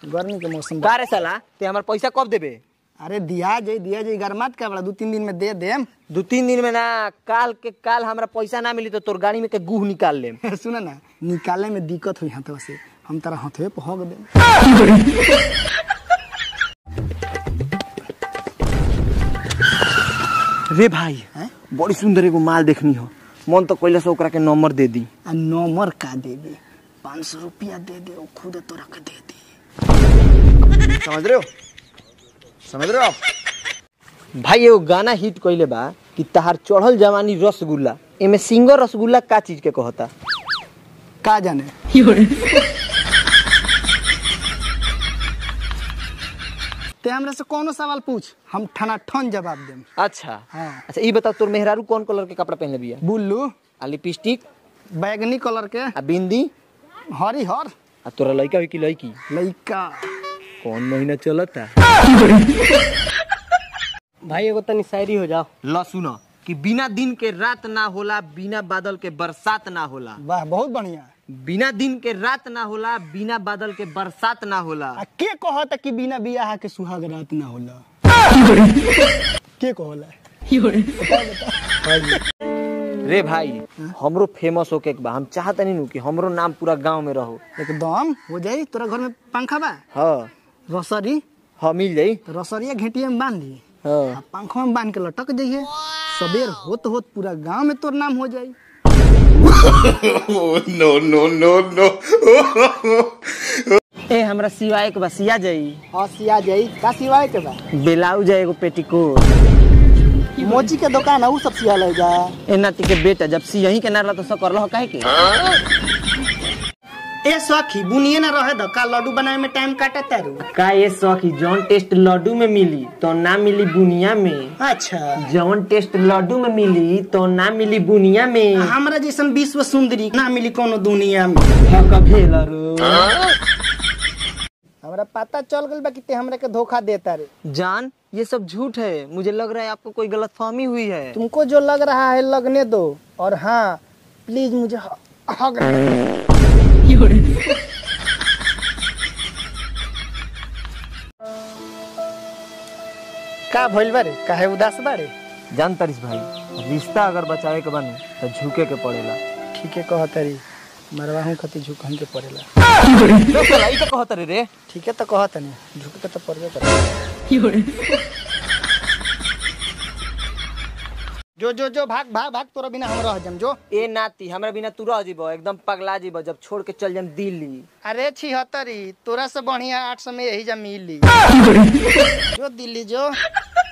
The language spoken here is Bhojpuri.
गर्मी के मौसम का रे साला ते हमार पैसा कब देबे? अरे दिया जाई गरमात का बड़ा 2-3 दिन में दे देम। 2-3 दिन में ना, काल के काल हमरा पैसा ना मिली तो तोर गाड़ी में के गुह निकाल लेम। सुना ना, निकाले में दिक्कत हुई हाथवा से, हम तारा हाथवे पे हग देम। रे भाई बड़ी सुंदर एगो माल देखनी हो, मन तो कोइला से ओकरा के नंबर दे दी। आ नंबर का दे दे, 500 रुपया दे दे, वो खुद तोरा के दे दी। समझ रहे हो? समझ रहे हो आप? भाई एगो गाना हिट कइले बा कि तहार चढ़ल जवानी रसगुल्ला, एमे सिंगर रसगुल्ला का चीज के कहता? का जाने ते हमरा से कोनो सवाल पूछ, हम ठना ठन जवाब देम। अच्छा हाँ। अच्छा ई बता, तोर मेहरारू कौन कलर के कपड़ा पहनले बिया? बुल्लू, आ लिपस्टिक, बैगनी कलर के, आ बिंदी, हरिहर। आ तोरा लइका हो कि लइकी? लइका। कौन महीना चलता? भाई एगो तनी शायरी हो जाओ। ल सुनो कि बिना दिन के रात ना होला, बिना बादल के बरसात ना होला। वाह बहुत बढ़िया। बिना दिन के रात ना होला, बिना बादल के बरसात ना होला। आ के कहता कि बिना बियाह के सुहाग रात ना होला? के कहला? रे भाई हमरो फेमस होके बा, हम चाहतनी नु कि हमरो नाम पूरा गांव में रहो। एकदम हो जाई। तोरा घर में पंखा बा? हाँ रसरी? हाँ मिल जाई। तो रसरिया घेटिया में बांध दी, हाँ पंखा में बांध के लटक जाइए, सबेर होत होत पूरा गांव में तोर नाम हो जाई। नो नो नो नो। ए हमरा सिवाय के बा, सिया जाई। हाँ सिया जाई। का सिवाय के बा? ब्लाउज है एगो पेटीकोट। मोची के दुकान है, उ सब सिया ले जा। ए नाती के बेटा जब सी यहीं के ना रहा तो सब कर लो काहे के? ए सखी बुनिए ना रहे द का लड्डू बनाए में टाइम काटा तारू। का ये सखी जौन टेस्ट लड्डू में मिली तो ना मिली बुनिया में। अच्छा जौन टेस्ट लड्डू में मिली तो ना मिली बुनिया में। हमरा जैसन विश्व सुंदरी ना मिली कोनो दुनिया में। हमरा पता चल गल बा कि ते हमरा के धोखा देता रे। जान ये सब झूठ है, मुझे लग रहा है आपको कोई गलतफहमी हुई है। तुमको जो लग रहा है लगने दो, और हाँ प्लीज मुझे हग। का भइल बारे? काहे उदास बारे? जान तरिस भाई, रिश्ता अगर बचावे के बने तो झुके के पड़ेला। ठीक है कहतरी, मरवाहू खती झुकहू के पड़ेला। तो सलाई का कहत रे। ठीक है तो कहतनी, झुक के तो पड़बे करे। जो जो जो भाग भाग भाग, तोरा बिना हम रह जम जो। ए नाती हमरा बिना तू रह जीबो, एकदम पगला जीबो जब छोड़ के चल जाम दिल्ली। अरे 76 तोरा से बढ़िया 800 में यही जा मिली। जो दिल्ली जो।